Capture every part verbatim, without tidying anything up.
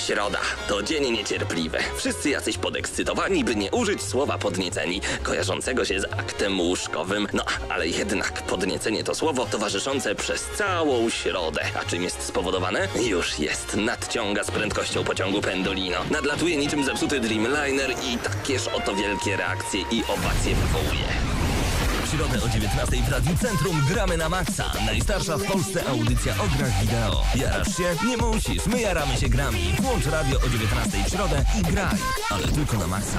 Środa to dzień niecierpliwy. Wszyscy jacyś podekscytowani, by nie użyć słowa podnieceni, kojarzącego się z aktem łóżkowym. No, ale jednak podniecenie to słowo towarzyszące przez całą środę. A czym jest spowodowane? Już jest. Nadciąga z prędkością pociągu Pendolino. Nadlatuje niczym zepsuty Dreamliner i takież oto wielkie reakcje i owacje wywołuje. W środę o dziewiętnastej w Radiu Centrum gramy na maksa. Najstarsza w Polsce audycja o grach wideo. Jarasz się? Nie musisz. My jaramy się grami. Włącz radio o dziewiętnastej w środę i graj. Ale tylko na maksa.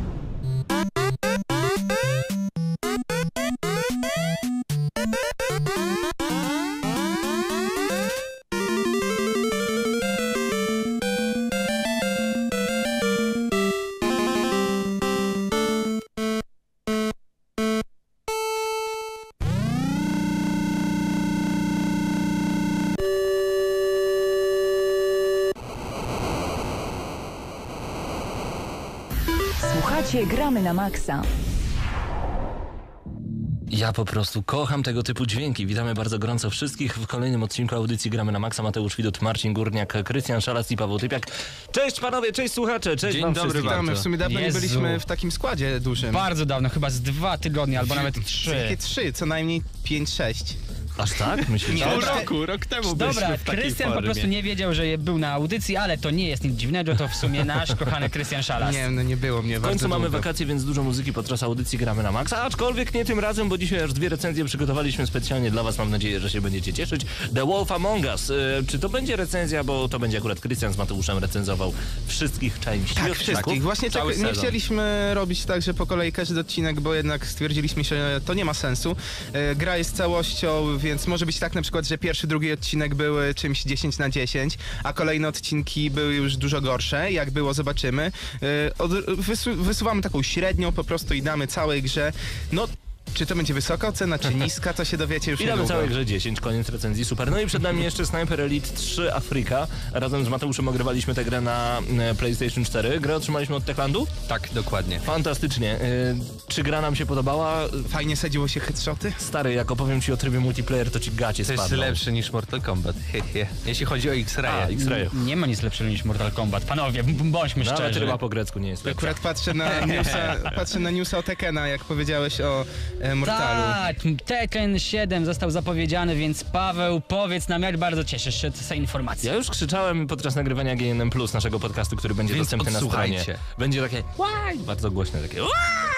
Słuchajcie, gramy na maksa. Ja po prostu kocham tego typu dźwięki. Witamy bardzo gorąco wszystkich w kolejnym odcinku audycji Gramy na maksa. Mateusz Widut, Marcin Górniak, Krystian Szalas i Paweł Typiak. Cześć panowie, cześć słuchacze, cześć Dzień wam dobry, wszystkim. witamy. W sumie dawno Jezu. nie byliśmy w takim składzie dużym. Bardzo dawno, chyba z dwa tygodnie albo nawet trzy. Takie trzy, co najmniej pięć, sześć. Aż tak? Myślisz? Nie, że- pół Dobra. roku, rok temu Dobra, byliśmy w takiej Krystian po formie. prostu nie wiedział, że był na audycji, ale to nie jest nic dziwnego, to w sumie nasz kochany Krystian Szalas. Nie, no nie było mnie W bardzo końcu mamy długo. wakacje, więc dużo muzyki podczas audycji Gramy na maksa, aczkolwiek nie tym razem, bo dzisiaj aż dwie recenzje przygotowaliśmy specjalnie dla was. Mam nadzieję, że się będziecie cieszyć. The Wolf Among Us. E, czy to będzie recenzja, bo to będzie akurat Krystian z Mateuszem recenzował wszystkich części Tak, odcinków. wszystkich. Właśnie tak, Cały nie sezon. chcieliśmy robić tak, że po kolei każdy odcinek, bo jednak stwierdziliśmy, że to nie ma sensu. E, gra jest całością, więc może być tak na przykład, że pierwszy, drugi odcinek były czymś dziesięć na dziesięć, a kolejne odcinki były już dużo gorsze. Jak było, zobaczymy. E, od, wysu, wysuwamy taką średnią po prostu i damy całej grze. No, czy to będzie wysoka ocena, czy niska, to się dowiecie już I damy niedługo. całej grze dziesięć, koniec recenzji, super. No i przed nami jeszcze Sniper Elite trzy Afryka. Razem z Mateuszem ogrywaliśmy tę grę na e, PlayStation cztery. Grę otrzymaliśmy od Techlandu? Tak, dokładnie. Fantastycznie. E, czy gra nam się podobała? Fajnie sadziło się headshoty? Stary, jak opowiem ci o trybie multiplayer, to ci gacie To jest spadną. lepsze niż Mortal Kombat, hehe. Jeśli chodzi o A, X-Raya. X-Ray. Nie ma nic lepszego niż Mortal Kombat. Panowie, b- bądźmy Nawet szczerzy. ryba po grecku nie jest lepsza. Akurat patrzę na newsa, patrzę na newsa o Tekena, jak powiedziałeś o e, Mortalu. Tak, Tekken siedem został zapowiedziany, więc Paweł, powiedz nam, jak bardzo cieszysz się z tej informacji. Ja już krzyczałem podczas nagrywania G N M Plus, naszego podcastu, który będzie Więc dostępny na stronie. odsłuchajcie. Będzie takie łaj, bardzo głośne, takie łaj,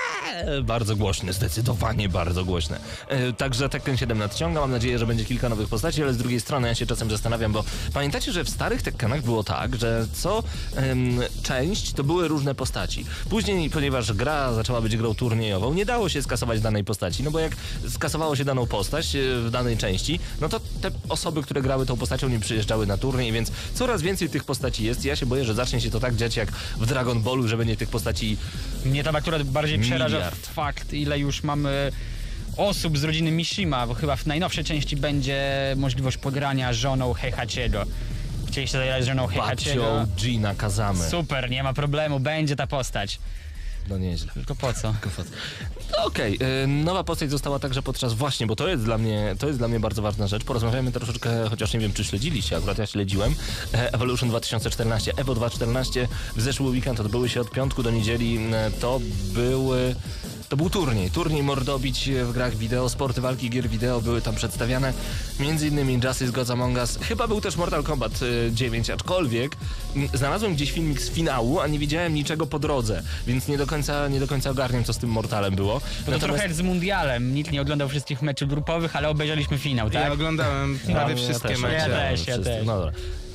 bardzo głośne, zdecydowanie bardzo głośne. E, także Tekken siedem nadciąga, mam nadzieję, że będzie kilka nowych postaci, ale z drugiej strony ja się czasem zastanawiam, bo pamiętacie, że w starych Tekkenach było tak, że co em, część to były różne postaci. Później, ponieważ gra zaczęła być grą turniejową, nie dało się skasować danej postaci, no bo jak skasowało się daną postać e, w danej części, no to te osoby, które grały tą postacią, nie przyjeżdżały na turniej, więc coraz więcej tych postaci jest. Ja się boję, że zacznie się to tak dziać jak w Dragon Ballu, że będzie tych postaci Mnie tam akurat bardziej przeraża Miliard. fakt, ile już mamy osób z rodziny Mishima, bo chyba w najnowszej części będzie możliwość pogrania żoną Heihachiego. Chcieliście zagrać z żoną Heihachiego? babcią Gina Kazamy. Super, nie ma problemu, będzie ta postać. No nieźle. Tylko po co? No okej, y, nowa postać została także podczas właśnie, bo to jest dla mnie, to jest dla mnie bardzo ważna rzecz. Porozmawiamy troszeczkę, chociaż nie wiem, czy śledziliście, akurat ja śledziłem. E, Evolution dwa tysiące czternaście, Evo dwa tysiące czternaście w zeszły weekend odbyły się od piątku do niedzieli. E, To były... To był turniej, turniej mordobić w grach wideo, sporty walki gier wideo były tam przedstawiane, między innymi Justice Gods Among Us, chyba był też Mortal Kombat y, dziewięć, aczkolwiek m, znalazłem gdzieś filmik z finału, a nie widziałem niczego po drodze, więc nie do końca, nie do końca ogarniam, co z tym Mortalem było. No to trochę jak z Mundialem. Nikt nie oglądał wszystkich meczów grupowych, ale obejrzeliśmy finał, tak? Ja oglądałem No, prawie ja wszystkie też, mecze. Ja też, ja Wszyscy. też. No dobra.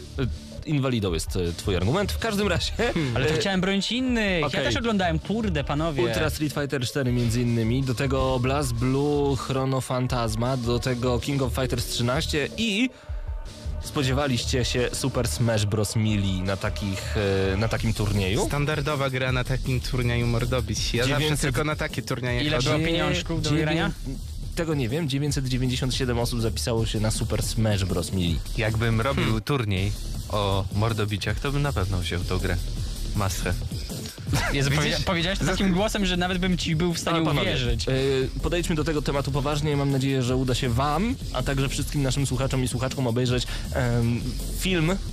Y, Inwalidą jest y, twój argument, w każdym razie. Ale to y, chciałem bronić innych. Okej. Ja też oglądałem, kurde, panowie. Ultra Street Fighter cztery między innymi, do tego Blast Blue, Chrono Phantasma, do tego King of Fighters trzynaście i spodziewaliście się Super Smash Bros. Melee na, takich, e, na takim turnieju? Standardowa gra na takim turnieju mordobić. Ja zawsze dziewięćset tylko na takie turnieje Ile chodzę. było pieniążków do Dziewię- wygrania? Tego nie wiem, dziewięćset dziewięćdziesiąt siedem osób zapisało się na Super Smash Bros. Melee. Jakbym robił Hmm. turniej o mordobiciach, to bym na pewno wziął tą grę. Must have. Jezu, Widzisz? powiedzia- powiedziałeś to takim głosem, że nawet bym ci był w stanie Ale panowie, uwierzyć. e, podejdźmy do tego tematu poważnie. Mam nadzieję, że uda się wam, a także wszystkim naszym słuchaczom i słuchaczkom obejrzeć em, film,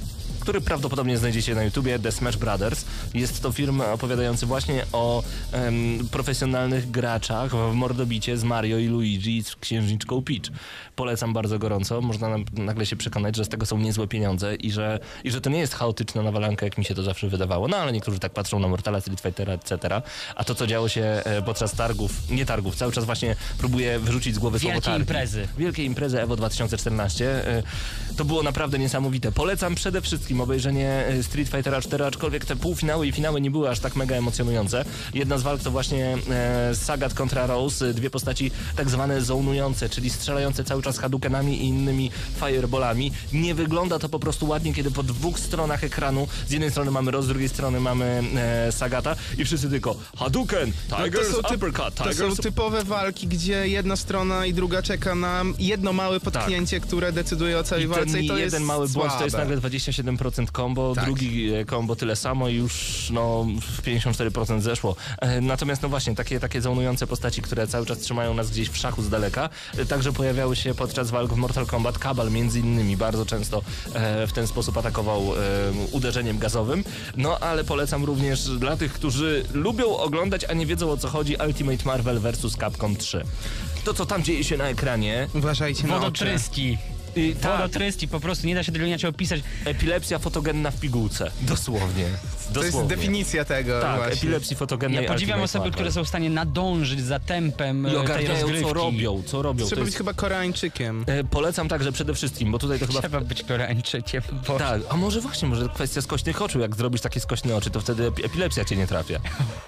który prawdopodobnie znajdziecie na YouTubie, The Smash Brothers. Jest to film opowiadający właśnie o em, profesjonalnych graczach w mordobicie z Mario i Luigi z księżniczką Peach. Polecam bardzo gorąco. Można nam, nagle się przekonać, że z tego są niezłe pieniądze i że, i że to nie jest chaotyczna nawalanka, jak mi się to zawsze wydawało. No ale niektórzy tak patrzą na Mortala, Street Fightera, et cetera. A to, co działo się e, podczas targów, nie targów, cały czas właśnie próbuję wyrzucić z głowy słowo Wielkie targi. imprezy. Wielkie imprezy Evo dwa tysiące czternaście. E, to było naprawdę niesamowite. Polecam przede wszystkim obejrzenie Street Fightera cztery, aczkolwiek te półfinały i finały nie były aż tak mega emocjonujące. Jedna z walk to właśnie e, Sagat kontra Rose, dwie postaci tak zwane zonujące, czyli strzelające cały czas Hadoukenami i innymi fireballami. Nie wygląda to po prostu ładnie, kiedy po dwóch stronach ekranu, z jednej strony mamy Rose, z drugiej strony mamy e, Sagata i wszyscy tylko Hadouken, Tigers, to są, typ, uppercut, to Tigers... są typowe walki, gdzie jedna strona i druga czeka na jedno małe potknięcie, tak, które decyduje o całej I walce ten i to jeden jest mały błąd słabe. to jest nagle dwadzieścia siedem procent combo, Tak. drugi e, combo tyle samo i już no w pięćdziesiąt cztery procent zeszło. E, natomiast no właśnie, takie, takie zonujące postaci, które cały czas trzymają nas gdzieś w szachu z daleka, e, także pojawiały się podczas walk w Mortal Kombat. Kabal między innymi bardzo często e, w ten sposób atakował e, uderzeniem gazowym. No ale polecam również dla tych, którzy lubią oglądać, a nie wiedzą o co chodzi, Ultimate Marvel versus. Capcom trzy. To, co tam dzieje się na ekranie... Uważajcie na oczy. Wodotryski. I, tak, Wodotryski, po prostu nie da się tego inaczej opisać. epilepsja fotogenna w pigułce. Dosłownie. To jest Dosłownie. definicja tego Tak, właśnie. epilepsji fotogennej. Ja podziwiam Ultimate osoby, Marvel. które są w stanie nadążyć za tempem I e, tej ogarniają, rozgrywki. co robią, co robią. Trzeba To być jest... chyba Koreańczykiem. e, Polecam także przede wszystkim, bo tutaj to chyba... Trzeba być Koreańczykiem, bo... Tak, a może właśnie, może kwestia skośnych oczu. Jak zrobisz takie skośne oczy, to wtedy epi- epilepsja cię nie trafia.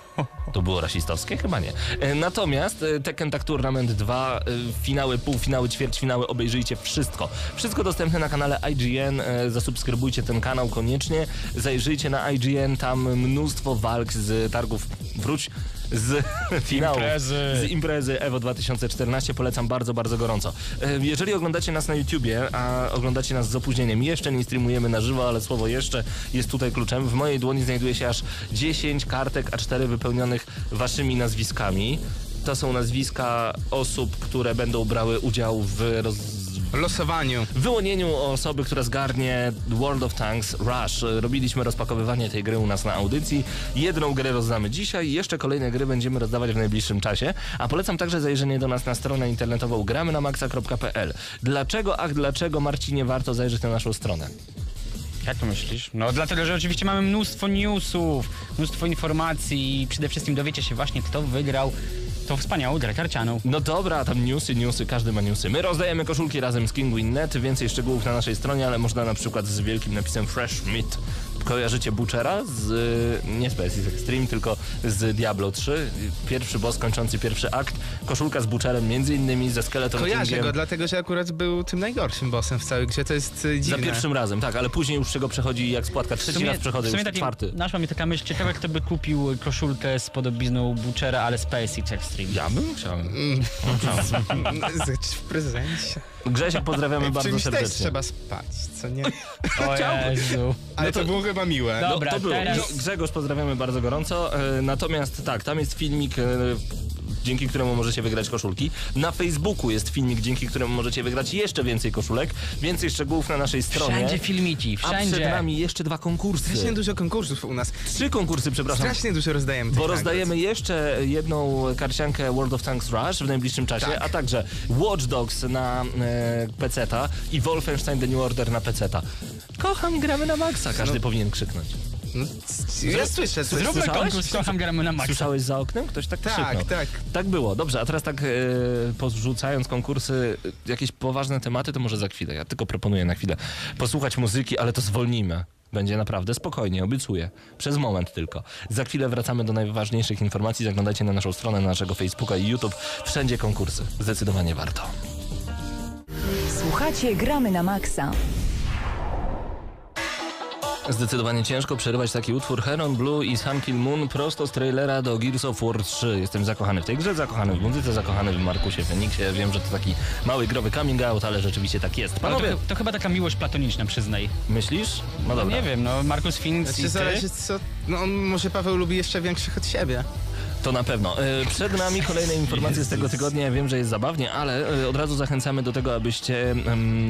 To było rasistowskie? Chyba nie. E, Natomiast e, Tekken Tag Tournament dwa, e, finały, półfinały, ćwierćfinały, obejrzyjcie wszystko. Wszystko dostępne na kanale I G N. E, Zasubskrybujcie ten kanał koniecznie. Zajrzyjcie na I G N, tam mnóstwo walk z targów. Wróć z finału. Imprezy. Z imprezy Evo dwa tysiące czternaście. Polecam bardzo, bardzo gorąco. E, Jeżeli oglądacie nas na YouTubie, a oglądacie nas z opóźnieniem, jeszcze nie streamujemy na żywo, ale słowo jeszcze jest tutaj kluczem. W mojej dłoni znajduje się aż dziesięć kartek A cztery wypełnionych waszymi nazwiskami. To są nazwiska osób, które będą brały udział w roz... Losowaniu. w wyłonieniu osoby, która zgarnie World of Tanks Rush. Robiliśmy rozpakowywanie tej gry u nas na audycji. Jedną grę rozdamy dzisiaj, jeszcze kolejne gry będziemy rozdawać w najbliższym czasie. A polecam także zajrzenie do nas na stronę internetową gramy na maxa kropka p l. Dlaczego, ach dlaczego, Marcinie, warto zajrzeć na naszą stronę? Jak to myślisz? No dlatego, że oczywiście mamy mnóstwo newsów, mnóstwo informacji i przede wszystkim dowiecie się właśnie, kto wygrał tą wspaniałą grę karcianą. No dobra, tam newsy, newsy, każdy ma newsy. My rozdajemy koszulki razem z Kinguin kropka net, więcej szczegółów na naszej stronie, ale można na przykład z wielkim napisem Fresh Meat. Kojarzycie Butchera z, nie z P S X Extreme, tylko z Diablo trzy. Pierwszy boss kończący pierwszy akt. Koszulka z Butcherem, między innymi ze Skeleton Kojarzę Kingiem. go, dlatego że akurat był tym najgorszym bossem w całej grze, to jest y, Za dziwne. pierwszym razem, tak, ale później już czego przechodzi jak spłatka. Trzeci raz przechodzę, w sumie już taki, czwarty. naszła mnie taka myśl, ciekawe kto by kupił koszulkę z podobizną Butchera, ale z P S X Extreme. Ja bym chciał. W prezencie. Grzesiek, pozdrawiamy W bardzo czymś też serdecznie. trzeba spać, co nie? O Jezu. Ale to, było chyba miłe. No. Dobra, to było. teraz- Grze- Grzegorz, pozdrawiamy bardzo gorąco. E, Natomiast tak, tam jest filmik, e, dzięki któremu możecie wygrać koszulki. Na Facebooku jest filmik, dzięki któremu możecie wygrać jeszcze więcej koszulek. Więcej szczegółów na naszej stronie. Wszędzie filmiki, A przed wszędzie. nami jeszcze dwa konkursy. Strasznie dużo konkursów u nas. Trzy konkursy, przepraszam. Strasznie dużo rozdajemy tych Bo nagród. rozdajemy jeszcze jedną karciankę World of Tanks Rush w najbliższym czasie, Tak. a także Watch Dogs na e, peceta i Wolfenstein The New Order na peceta. Kocham, gramy na maksa. Każdy No. powinien krzyknąć. No, c- ja słyszę coś. Zróbmy Słyszałeś? konkurs, kocham gramy na maksa. Słyszałeś za oknem? Ktoś tak Tak, krzyknął. tak. Tak było. Dobrze, a teraz tak e, porzucając konkursy, e, jakieś poważne tematy, to może za chwilę. Ja tylko proponuję na chwilę posłuchać muzyki, ale to zwolnimy. Będzie naprawdę spokojnie, obiecuję. Przez moment tylko. Za chwilę wracamy do najważniejszych informacji. Zaglądajcie na naszą stronę, na naszego Facebooka i YouTube. Wszędzie konkursy. Zdecydowanie warto. Słuchacie Gramy na Maxa. Zdecydowanie ciężko przerywać taki utwór. Heron Blue i Sun Kill Moon prosto z trailera do Gears of War trzy. Jestem zakochany w tej grze, zakochany w muzyce, zakochany w Markusie Feniksie. Wiem, że to taki mały growy coming out, ale rzeczywiście tak jest. Ale Panowie, to, to chyba taka miłość platoniczna, przyznaj. myślisz? No No dobra. nie wiem, no Markus Phoenix Znaczy i ty. zależy co... No on, może Paweł lubi jeszcze większych od siebie. To na pewno. E, Przed nami kolejne informacje z tego tygodnia. Ja wiem, że jest zabawnie, ale e, od razu zachęcamy do tego, abyście em,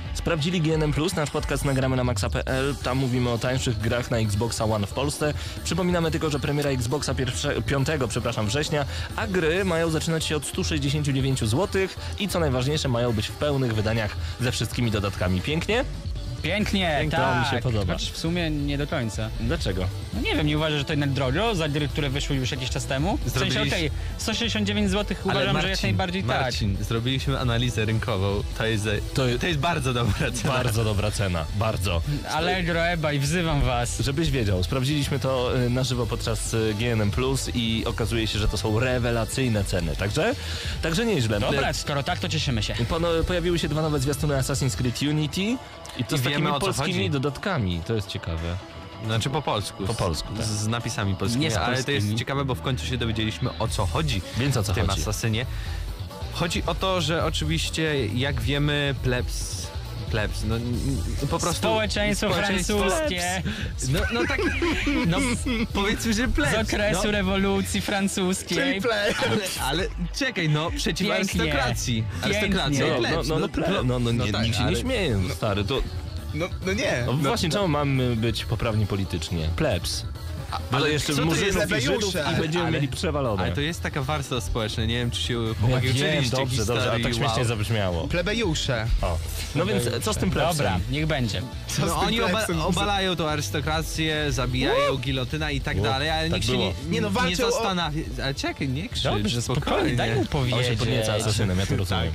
sprawdzili G N M plus, nasz podcast nagramy na maxa kropka p l. Tam mówimy o tańszych grach na Xboxa One w Polsce. Przypominamy tylko, że premiera Xboxa piątego przepraszam, września, a gry mają zaczynać się od sto sześćdziesiąt dziewięć złotych i co najważniejsze, mają być w pełnych wydaniach ze wszystkimi dodatkami. Pięknie? Pięknie, Pięknie, tak. to mi się podoba. Choć w sumie nie do końca. Dlaczego? No nie wiem, nie uważasz, że to jednak drogo za gry, które wyszły już jakiś czas temu? W sensie, Zrobiliś- okej, sto sześćdziesiąt dziewięć złotych Ale uważam, Marcin, że jak najbardziej Marcin, zrobiliśmy analizę rynkową. To jest, To- to jest bardzo dobra cena. Bardzo dobra cena, bardzo. tak. Allegro, eBay, wzywam was. Żebyś wiedział, sprawdziliśmy to y, na żywo podczas y, G N M plus i okazuje się, że to są rewelacyjne ceny, także, także nieźle. Dobra, skoro tak, to cieszymy się. Pono, pojawiły się dwa nowe zwiastuny Assassin's Creed Unity i to I z wiemy, takimi o co polskimi chodzi. dodatkami, to jest ciekawe. Znaczy po polsku. Po polsku, z, tak. z napisami polskimi. Nie z Ale to polskimi. jest ciekawe, bo w końcu się dowiedzieliśmy, o co chodzi Więc o co w tym chodzi? Asasynie. Chodzi o to, że oczywiście, jak wiemy, plebs... Plebs, no n- n- po prostu... Społeczeństwo francuskie No, no tak, no powiedzmy, że plebs. z okresu no, rewolucji francuskiej. play. ale czekaj, no przeciw Pięknie. arystokracji. Pięknie. Arystokracja i No, no, plebs. no, no, ple, no, no, nie, tak, nikt się ale- nie śmieje, stary, to... No, no nie. No, właśnie, czemu mamy być poprawni politycznie? Plebs. Ale ale jeszcze co to jest murzynów i plebejusze? Żydów i Ale- będziemy ale- mieli przewalone. Ale to jest taka warstwa społeczna, nie wiem, czy się ja chłopaki wiem, uczyliście dobrze, historii, dobrze, a tak śmiesznie wow. zabrzmiało. Plebejusze. O. No więc co z tym plebsem? Dobra, niech będzie. Co z No tym oni oba, plebsem? obalają tą arystokrację, zabijają gilotyna i tak Ło, dalej, ale tak nikt się było. nie, Nie no, nie walczą o- zastanawia. Ale czekaj, nie krzycz, Dobrze, spokojnie, daj mu On się powiedzieć. podnieca asasynem, ja to rozumiem.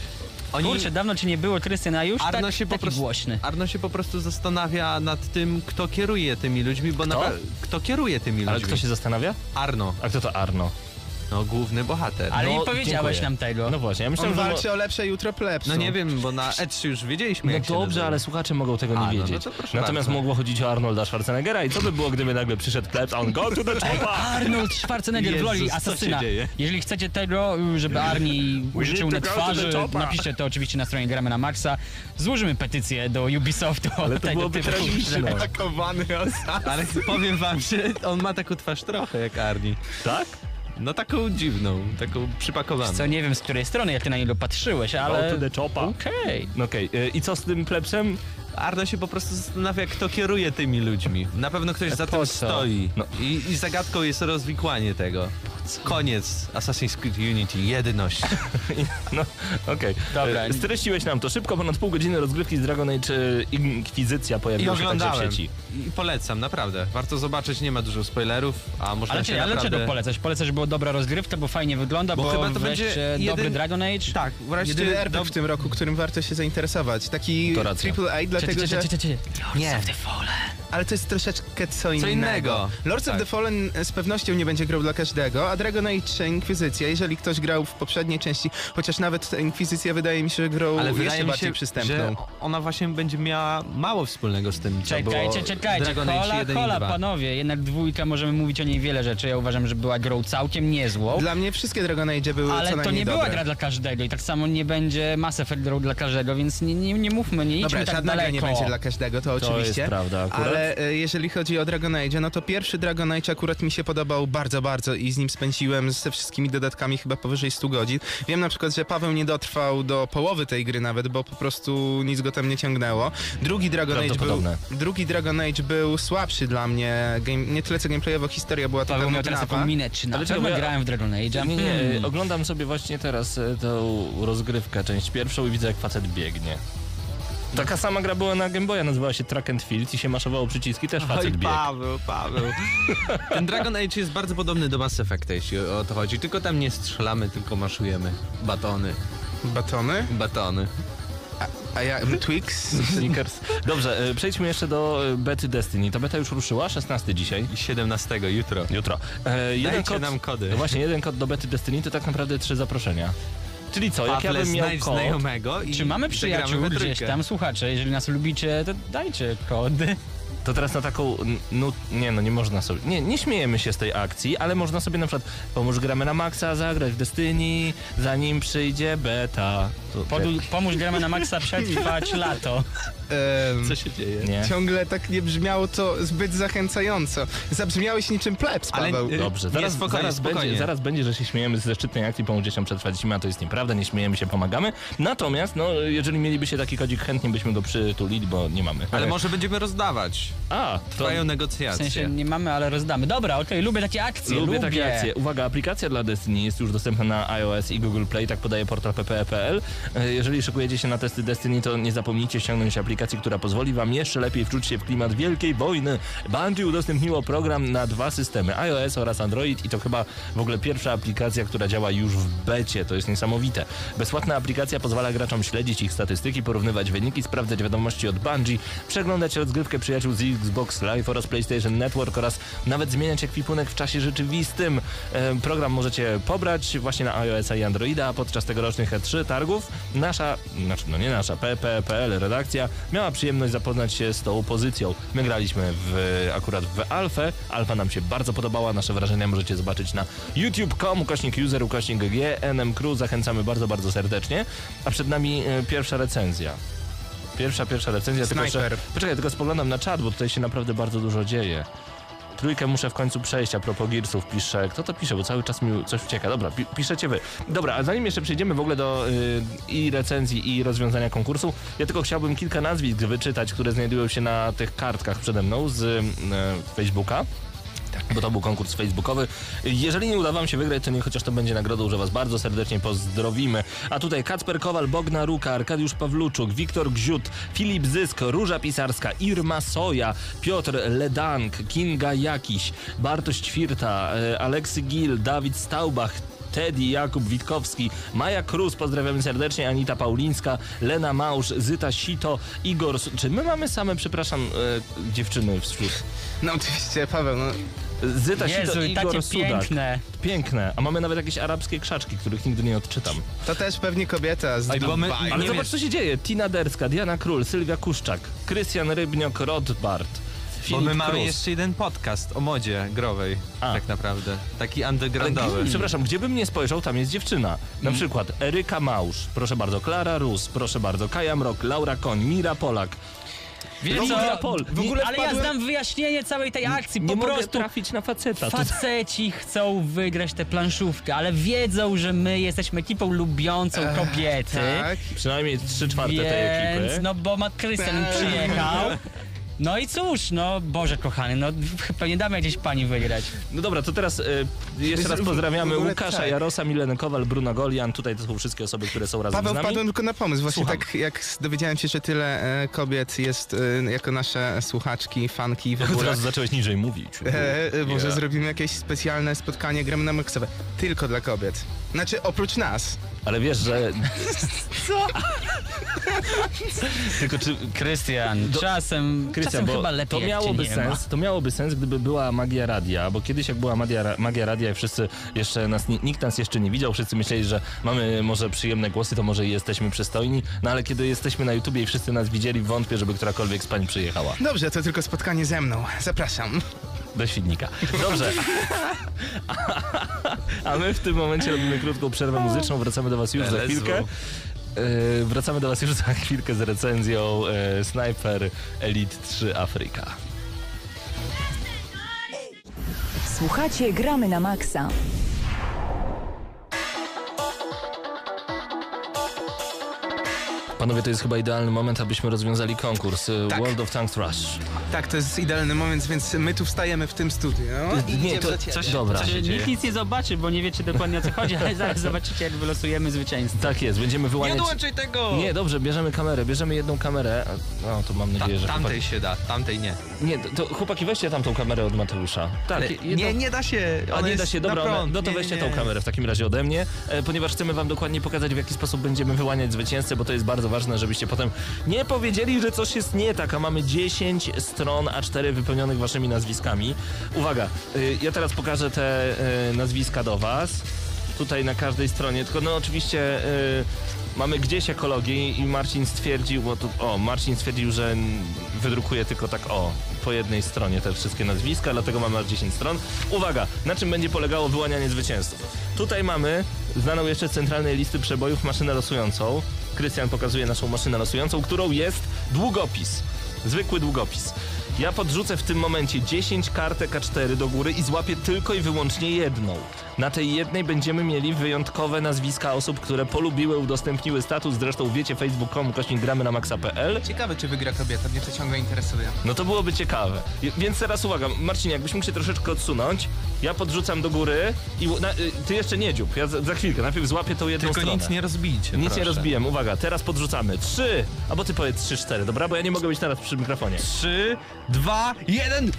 Oni, Kurczę, dawno cię nie było, Krystian, a już Arno tak, się po taki prostu, głośny. Arno się po prostu zastanawia nad tym, kto kieruje tymi ludźmi, bo Kto? napra- kto kieruje tymi Ale ludźmi? kto się zastanawia? Arno, A kto to Arno? no główny bohater. Ale No, nie powiedziałeś dziękuję. nam tego. No właśnie, ja On myślałem, że... walczy o lepsze jutro plebsu. No nie wiem, bo na E trzy już wiedzieliśmy, No jak się dobrze, nazywa. ale słuchacze mogą tego nie A, no, no wiedzieć. to proszę Natomiast bardzo. mogło chodzić o Arnolda Schwarzeneggera i co by było, gdyby nagle przyszedł plebs, a on go to the chopper! Arnold Schwarzenegger w roli Jezus, co się asasyna. dzieje? Jeżeli chcecie tego, żeby Armii użyczył need na to go to the twarzy, chopper. napiszcie to oczywiście na stronie Gramy na Maxa. Złożymy petycję do Ubisoftu. Ale o to tego byłoby typu tragiczne. rzeczy. Atakowany osad. Ale powiem wam, że on ma taką twarz trochę jak Arni. Tak? No taką dziwną, taką przypakowaną. Co nie wiem z której strony, jak ty na niego patrzyłeś, ale... Go to the chopper. Okej. No okej, y, i co z tym plebsem? Arno się po prostu zastanawia, kto kieruje tymi ludźmi. Na pewno ktoś za po tym co? stoi. No. I, I zagadką jest rozwikłanie tego. Koniec Assassin's Creed Unity, jedność. No, okej. Dobra. Y, Streściłeś nam to szybko, ponad pół godziny rozgrywki z Dragon Age y, Inkwizycja I pojawiła się także w oglądałem. sieci. I polecam, naprawdę. Warto zobaczyć, nie ma dużo spoilerów, a można Ale, się czy, ale naprawdę... czego polecasz? Polecasz, że była dobra rozgrywka, bo fajnie wygląda, bo, Bo chyba to wreszcie będzie dobry jeden- Dragon Age? Tak, wreszcie... Jedyny R P G dob- w tym roku, którym warto się zainteresować. Taki To racja. triple A, dlatego że... Nie. Ale to jest troszeczkę co innego. innego. Lords Tak. of the Fallen z pewnością nie będzie grał dla każdego, a Dragon Age Inkwizycja, jeżeli ktoś grał w poprzedniej części, chociaż nawet ta Inkwizycja wydaje mi się, że grał Ale jeszcze wydaje mi bardziej się, przystępną. że ona właśnie będzie miała mało wspólnego z tym, co Czekajcie, było czekajcie, Dragon Age hola, jeden hola, i dwa. panowie, jednak dwójka, możemy mówić o niej wiele rzeczy, ja uważam, że była grą całkiem niezłą, Dla mnie wszystkie Dragon Age były co ale to najmniej nie była dobre. gra dla każdego i tak samo nie będzie Mass Effect grą dla każdego, więc nie, nie, nie mówmy, nie idźmy Dobra, tak żadna gra daleko. nie będzie dla każdego, to, To oczywiście. jest prawda akurat. Ale e, jeżeli chodzi o Dragon Age, no to pierwszy Dragon Age akurat mi się podobał bardzo, bardzo i z nim spędziłem ze wszystkimi dodatkami chyba powyżej stu godzin. Wiem na przykład, że Paweł nie dotrwał do połowy tej gry nawet, bo po prostu nic go tam nie ciągnęło. Drugi Dragon Age był, Prawdopodobne. drugi Dragon Age był słabszy dla mnie, game, nie tyle co gameplayowo, historia była taka Paweł miał teraz taką nudnawa. minę, czy na Ale pewno czekaj, bo ja- grałem w Dragon Age'a? Nie, nie, Hmm. y, oglądam sobie właśnie teraz y, tą rozgrywkę, część pierwszą i widzę jak facet biegnie. Taka sama gra była na Game Boya, nazywała się Track and Field i się maszowało przyciski, też facet Oj, biegł. Paweł, Paweł. Ten Dragon Age jest bardzo podobny do Mass Effecta, jeśli o to chodzi. Tylko tam nie strzelamy, tylko maszujemy. Batony. Batony? Batony. A ja Twix? Snickers. Dobrze, y, przejdźmy jeszcze do y, bety Destiny. Ta beta już ruszyła, szesnasty dzisiaj. I siedemnastego jutro. Jutro. E, jeden Dajcie kod, nam kody. No właśnie, jeden kod do bety Destiny to tak naprawdę trzy zaproszenia. Czyli co, jak ja Pawle, bym miał znajdź kod... znajomego i Czy mamy zagramy przyjaciół we gdzieś trójkę. tam, słuchacze, jeżeli nas lubicie, to dajcie kody. To teraz na taką, no nie no, nie można sobie, nie, nie śmiejemy się z tej akcji, ale można sobie na przykład, pomóż gramy na maksa, zagrać w Destiny, zanim przyjdzie beta. To, Podu- pomóż gramy na maksa przetrwać lato. Em, co się dzieje? Nie. Ciągle tak nie brzmiało to zbyt zachęcająco. Zabrzmiałeś niczym plebs, Ale, Paweł. y, Dobrze, Nie, zaraz, spokojnie, zaraz, spokojnie. Będzie, zaraz będzie, że się śmiejemy ze szczytnej akcji Pomóż dzieciom przetrwać zimę, a to jest nieprawda, nie śmiejemy się, pomagamy. Natomiast, no, jeżeli mielibyście taki kodzik, chętnie byśmy go przytulili, bo nie mamy. Ale może będziemy rozdawać. A, to Trwają W negocjacje. sensie nie mamy, ale rozdamy. Dobra, okej, lubię takie akcje, lubię, lubię. takie akcje. Uwaga, aplikacja dla Destiny jest już dostępna na iOS i Google Play, tak podaje portal p p e kropka p l. E, Jeżeli szykujecie się na testy Destiny, to nie zapomnijcie ściągnąć aplikacji, która pozwoli wam jeszcze lepiej wczuć się w klimat wielkiej wojny. Bungie udostępniło program na dwa systemy, iOS oraz Android, i to chyba w ogóle pierwsza aplikacja, która działa już w becie. To jest niesamowite. Bezpłatna aplikacja pozwala graczom śledzić ich statystyki, porównywać wyniki, sprawdzać wiadomości od Bungie, przeglądać rozgrywkę przyjaciół z Xbox Live oraz PlayStation Network oraz nawet zmieniać ekwipunek w czasie rzeczywistym. E, Program możecie pobrać właśnie na iOS-a i Androida. Podczas tegorocznych E trzy targów nasza, znaczy no nie nasza, p p e kropka p l redakcja miała przyjemność zapoznać się z tą pozycją. My graliśmy w, akurat w alfę. Alfa nam się bardzo podobała. Nasze wrażenia możecie zobaczyć na youtube kropka com ukośnik user ukośnik g n m crew. Zachęcamy bardzo, bardzo serdecznie. A przed nami e, pierwsza recenzja. Pierwsza, pierwsza recenzja. Tylko jeszcze, Snajper. poczekaj, tylko spoglądam na czat, bo tutaj się naprawdę bardzo dużo dzieje. Trójkę muszę w końcu przejść, a propos Gearsów pisze. Kto to pisze, bo cały czas mi coś ucieka. Dobra, pi- piszecie wy. Dobra, a zanim jeszcze przejdziemy w ogóle do y, i recenzji, i rozwiązania konkursu, ja tylko chciałbym kilka nazwisk wyczytać, które znajdują się na tych kartkach przede mną z y, Facebooka. Bo to był konkurs facebookowy. Jeżeli nie uda wam się wygrać, to nie chociaż to będzie nagrodą, że was bardzo serdecznie pozdrowimy. A tutaj Kacper Kowal, Bogna Ruka, Arkadiusz Pawluczuk, Wiktor Gziut, Filip Zysk, Róża Pisarska, Irma Soja, Piotr Ledank, Kinga Jakiś, Bartosz Ćwirta, e, Aleksy Gil, Dawid Staubach, Teddy, Jakub Witkowski, Maja Krus, pozdrawiamy serdecznie, Anita Paulińska, Lena Małż, Zyta Sito, Igor... S- Czy my mamy same, przepraszam, e, dziewczyny wśród? No oczywiście, Paweł, no. Zyta Jezu, Sito, i Igor takie Sudak. piękne. Piękne, a mamy nawet jakieś arabskie krzaczki, których nigdy nie odczytam. To też pewnie kobieta z Ej, bo my- Dubaju. Ale Nie zobacz, wiesz- co się dzieje. Tina Derska, Diana Król, Sylwia Kuszczak, Krystian Rybniok, Rodbart, Bo Filip my mamy Krus. jeszcze jeden podcast o modzie growej, A. tak naprawdę. Taki Ale, undergroundowy. przepraszam, gdzie bym nie spojrzał, tam jest dziewczyna. Na przykład Eryka Małż, proszę bardzo, Klara Rus, proszę bardzo, Kaja Mrok, Laura Koń, Mira Polak. Wiesz Lidia co? Pol. w ogóle Ale ja wpadłem- znam wyjaśnienie całej tej akcji. Nie Po mogę prostu trafić na faceta. To... faceci chcą wygrać tę planszówkę, ale wiedzą, że my jesteśmy ekipą lubiącą kobiety. Tak. Przynajmniej trzy czwarte tej ekipy. Więc, no bo Matt Krystian Tak. przyjechał. No i cóż, no Boże kochany, no chyba nie damy jakiejś pani wygrać. No dobra, to teraz y, jeszcze raz W- w pozdrawiamy ogóle Łukasza, tak. Jarosa, Milenę Kowal, Bruno Golian. Tutaj to są wszystkie osoby, które są razem Paweł, z nami. wpadłem tylko na pomysł. Właśnie Słucham. tak jak dowiedziałem się, że tyle e, kobiet jest e, jako nasze słuchaczki, fanki w ogóle. Teraz zacząłeś niżej mówić. E, e, może Yeah. zrobimy jakieś specjalne spotkanie gramy na maksowe. Tylko dla kobiet. Znaczy oprócz nas. Ale wiesz, że... Co? Tylko czy... Krystian, Do- czasem, Krystian, czasem bo chyba lepiej to jak miałoby cię nie sens, to miałoby sens, gdyby była magia radia, bo kiedyś jak była magia, magia radia i wszyscy jeszcze nas, nikt nas jeszcze nie widział, wszyscy myśleli, że mamy może przyjemne głosy, to może i jesteśmy przystojni, no ale kiedy jesteśmy na YouTubie i wszyscy nas widzieli, wątpię, żeby którakolwiek z pań przyjechała Dobrze, to tylko spotkanie ze mną. Zapraszam. do Świdnika. Dobrze. A my w tym momencie robimy krótką przerwę muzyczną, wracamy do was już za L S W. chwilkę. Yy, wracamy do was już za chwilkę z recenzją yy, Sniper Elite trzy Afryka. Słuchacie Gramy na Maxa. Panowie, to jest chyba idealny moment, abyśmy rozwiązali konkurs yy, Tak. World of Tanks Rush. Tak, to jest idealny moment, więc my tu wstajemy w tym studiu. No, i Nie, idziemy to do ciebie. coś, dobra. się dzieje? Nikt nic nie zobaczy, bo nie wiecie dokładnie o co chodzi, ale zaraz zobaczycie, jak wylosujemy zwycięzcę. Tak jest, będziemy Nie wyłaniać... odłączaj tego! Nie, dobrze, bierzemy kamerę, bierzemy jedną kamerę. No, to mam Ta, nadzieję, że tamtej chłopaki... się da, tamtej nie. Nie, to, to chłopaki, weźcie tamtą kamerę od Mateusza. Tak, Ale jedną... nie, nie da się. A ona nie jest da się, na dobra, one, prąd. no to Nie, weźcie nie. tą kamerę w takim razie ode mnie, e, ponieważ chcemy wam dokładnie pokazać, w jaki sposób będziemy wyłaniać zwycięzcę, bo to jest bardzo ważne, żebyście potem nie powiedzieli, że coś jest nie tak, a mamy dziesięć stron A cztery wypełnionych waszymi nazwiskami. Uwaga, y, ja teraz pokażę te y, nazwiska do was. Tutaj na każdej stronie, tylko no oczywiście y, mamy gdzieś ekologię i Marcin stwierdził, bo tu, o, Marcin stwierdził, że wydrukuje tylko tak o, po jednej stronie te wszystkie nazwiska, dlatego mamy aż dziesięć stron. Uwaga, na czym będzie polegało wyłanianie zwycięzców? Tutaj mamy znaną jeszcze z centralnej listy przebojów maszynę losującą. Krystian pokazuje naszą maszynę losującą, którą jest długopis. Zwykły długopis. Ja podrzucę w tym momencie dziesięć kartek A cztery do góry i złapię tylko i wyłącznie jedną. Na tej jednej będziemy mieli wyjątkowe nazwiska osób, które polubiły, udostępniły status. Zresztą wiecie, facebook kropka com ukośnik gramy na maxa kropka p l. Ciekawe, czy wygra kobieta, mnie to ciągle interesuje. No to byłoby ciekawe. I- Więc teraz uwaga, Marcinie, jakbyś mógł się troszeczkę odsunąć, ja podrzucam do góry i na, y, ty jeszcze nie dziób, ja za, za chwilkę, najpierw złapię tą jedną Tylko stronę. nic nie rozbijcie, Nic proszę. nie rozbiłem, uwaga, teraz podrzucamy. Trzy, albo ty powiedz trzy, cztery, dobra? Bo ja nie mogę być teraz przy mikrofonie. Trzy, dwa, jeden.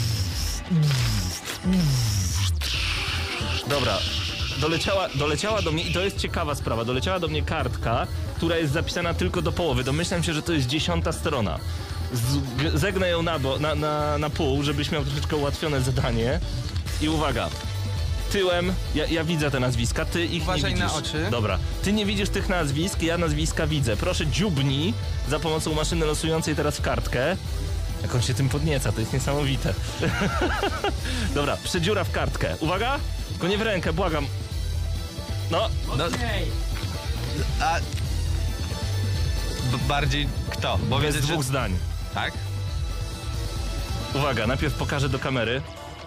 Dobra, doleciała, doleciała do mnie i to jest ciekawa sprawa, doleciała do mnie kartka, która jest zapisana tylko do połowy. Domyślam się, że to jest dziesiąta strona. Z, g- zegnę ją na, bo, na, na, na pół, żebyś miał troszeczkę ułatwione zadanie. I uwaga, tyłem, ja, ja widzę te nazwiska, ty ich Uważaj nie na widzisz. oczy. Dobra, ty nie widzisz tych nazwisk, ja nazwiska widzę. Proszę dziubnij za pomocą maszyny losującej teraz w kartkę. Jak on się tym podnieca, to jest niesamowite. Dobra, przedziura w kartkę. Uwaga! Tylko nie w rękę, błagam. No, No, a... B- bardziej kto? Bo bez wiedzę, że... dwóch zdań. Tak? Uwaga, najpierw pokażę do kamery.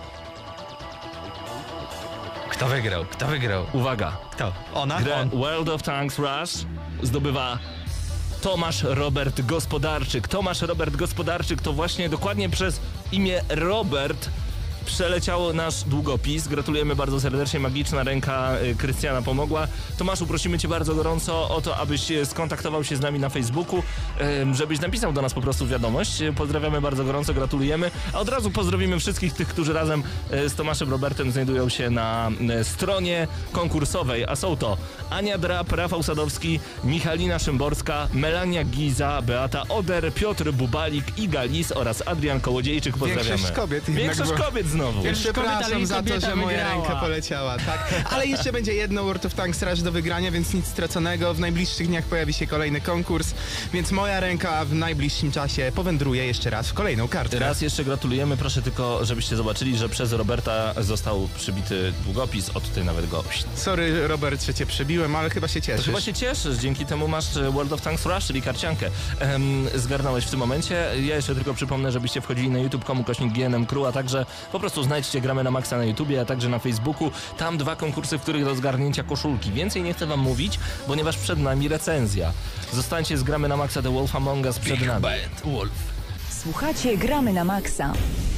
Kto wygrał? Kto wygrał? Uwaga. Kto? Ona? Grę On. World of Tanks Rush zdobywa Tomasz Robert Gospodarczyk. Tomasz Robert Gospodarczyk to właśnie dokładnie przez imię Robert przeleciał nasz długopis. Gratulujemy bardzo serdecznie, magiczna ręka y, Krystiana pomogła. Tomaszu, prosimy cię bardzo gorąco o to, abyś y, skontaktował się z nami na Facebooku, y, żebyś napisał do nas po prostu wiadomość. Y, Pozdrawiamy bardzo gorąco, gratulujemy. A od razu pozdrowimy wszystkich tych, którzy razem y, z Tomaszem Robertem znajdują się na y, stronie konkursowej, a są to Ania Drap, Rafał Sadowski, Michalina Szymborska, Melania Giza, Beata Oder, Piotr Bubalik, Iga Lis oraz Adrian Kołodziejczyk. Pozdrawiamy. Większość kobiet jednak Większość była- kobiet znowu. Większość kobiet, ale Przepraszam i za to, kobieta że moja wygrała. ręka poleciała, tak. Ale jeszcze będzie jedno World of Tanks Rush do wygrania, więc nic straconego. W najbliższych dniach pojawi się kolejny konkurs, więc moja ręka w najbliższym czasie powędruje jeszcze raz w kolejną kartę. Raz jeszcze gratulujemy, proszę tylko, żebyście zobaczyli, że przez Roberta został przybity długopis, o tutaj nawet go. Sorry, Robert, że cię przebiłem, ale chyba się To cieszysz. chyba się cieszysz, dzięki temu masz e, World of Tanks Rush, czyli karciankę. Em, zgarnąłeś w tym momencie. Ja jeszcze tylko przypomnę, żebyście wchodzili na youtube kropka com ukośnik G N M Crew, a także po prostu znajdźcie Gramy na Maxa na YouTubie, a także na Facebooku. Tam dwa konkursy, w których do zgarnięcia koszulki. Więcej nie chcę wam mówić, ponieważ przed nami recenzja. Zostańcie z Gramy na Maxa The Wolf Among Us przed nami. Słuchacie Gramy na Maxa.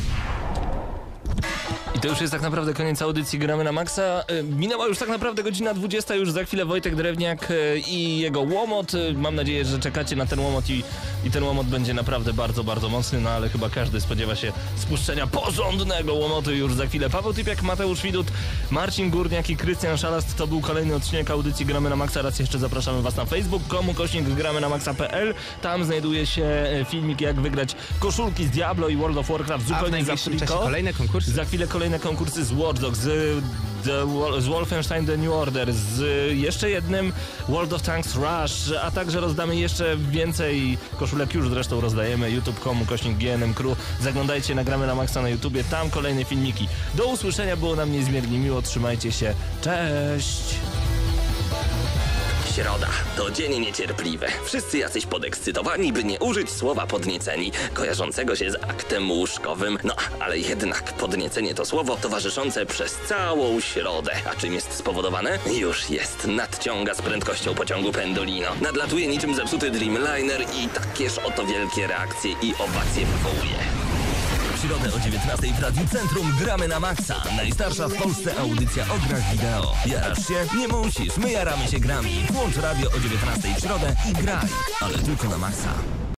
I to już jest tak naprawdę koniec audycji Gramy na Maxa. Y, Minęła już tak naprawdę godzina dwudziesta, już za chwilę Wojtek Drewniak y, i jego łomot. Y, Mam nadzieję, że czekacie na ten łomot i, i ten łomot będzie naprawdę bardzo, bardzo mocny, no ale chyba każdy spodziewa się spuszczenia porządnego łomotu już za chwilę. Paweł Typiak, Mateusz Widut, Marcin Górniak i Krystian Szalast. To był kolejny odcinek audycji Gramy na Maxa. Raz jeszcze zapraszamy was na facebook kropka com ukośnik gramy na maxa kropka p l. Tam znajduje się e, filmik, jak wygrać koszulki z Diablo i World of Warcraft A w zupełnie za najbliższym czasie friko. kolejne konkursy. Za chwilę kolejne konkursy z Watch Dogs, z, The, Wol- z Wolfenstein The New Order, z jeszcze jednym World of Tanks Rush, a także rozdamy jeszcze więcej koszulek, już zresztą rozdajemy, youtube kropka com ukośnik G N M Crew. Zaglądajcie, nagramy na Maxa na YouTubie, tam kolejne filmiki. Do usłyszenia, było nam niezmiernie miło, trzymajcie się, cześć! Środa to dzień niecierpliwy. Wszyscy jacyś podekscytowani, by nie użyć słowa podnieceni, kojarzącego się z aktem łóżkowym. No, ale jednak podniecenie to słowo towarzyszące przez całą środę. A czym jest spowodowane? Już jest. Nadciąga z prędkością pociągu Pendolino. Nadlatuje niczym zepsuty Dreamliner i takież oto wielkie reakcje i owacje wywołuje. W środę o dziewiętnastej w Radiu Centrum gramy na Maxa. Najstarsza w Polsce audycja o grach wideo. Jarasz się? Nie musisz. My jaramy się grami. Włącz radio o dziewiętnastej w środę i graj. Ale tylko na Maxa.